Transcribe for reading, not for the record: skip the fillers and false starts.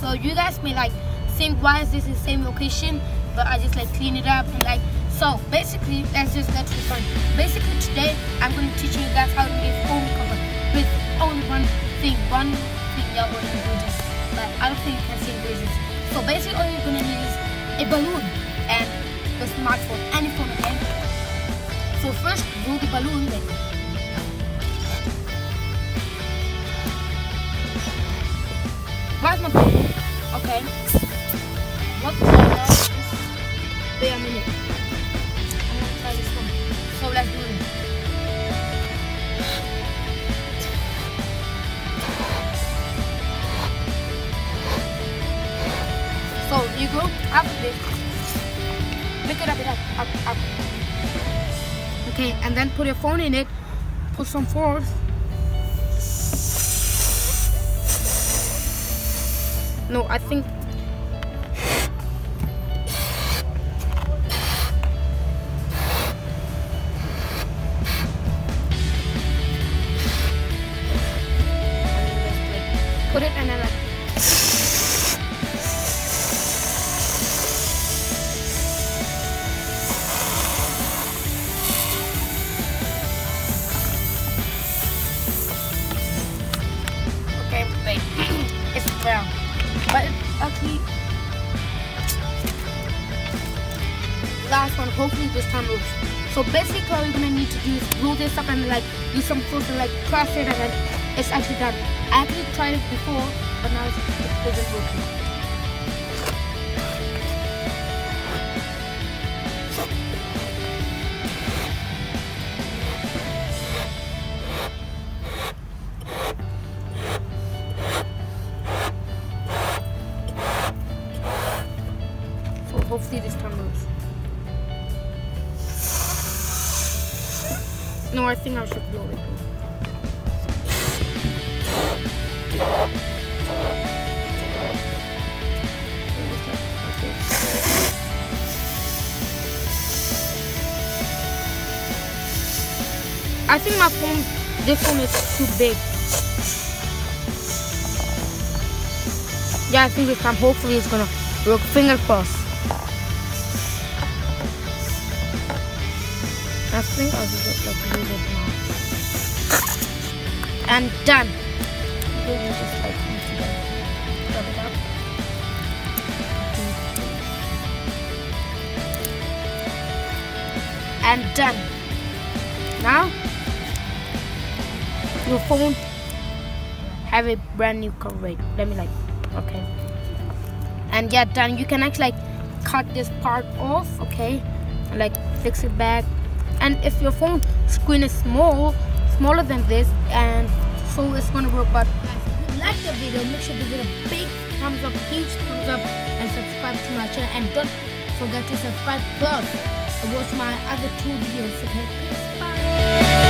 So you guys may like think why is this in the same location, but I just like clean it up and like. So basically, let's just get to the point. Basically today, I'm going to teach you guys how to make a phone cover with only one thing y'all want to do this. But I don't think you can see the this. So basically all you're going to need is a balloon and the smartphone, any phone, okay? So first, roll the balloon. Like, where's my balloon? Okay. What color is this? Wait a minute. So let's do it. So you go after this. Pick it up. Okay, and then put your phone in it. Put some force. No, I think. Put it and then like. Okay, wait. It's brown, but it's actually last one. Hopefully this time moves. So basically, all you're gonna need to do is roll this up and like do some force and like cross it, and then it's actually done. I actually tried it before, but now it isn't working. So hopefully this time works. No, I think I should blow it. I think this phone is too big. Yeah, I think this time hopefully it's gonna work. Finger crossed. I think I'll just like leave it now. And done. Just like rub it up. And done. Now your phone have a brand new cover. Wait, let me like, okay. And yeah, done. You can actually like cut this part off, okay, and like fix it back. And if your phone screen is smaller than this, and so it's gonna work. But if you like the video, make sure to give it a big thumbs up, huge thumbs up, and subscribe to my channel. And don't forget to subscribe plus and watch my other 2 videos. Okay, bye.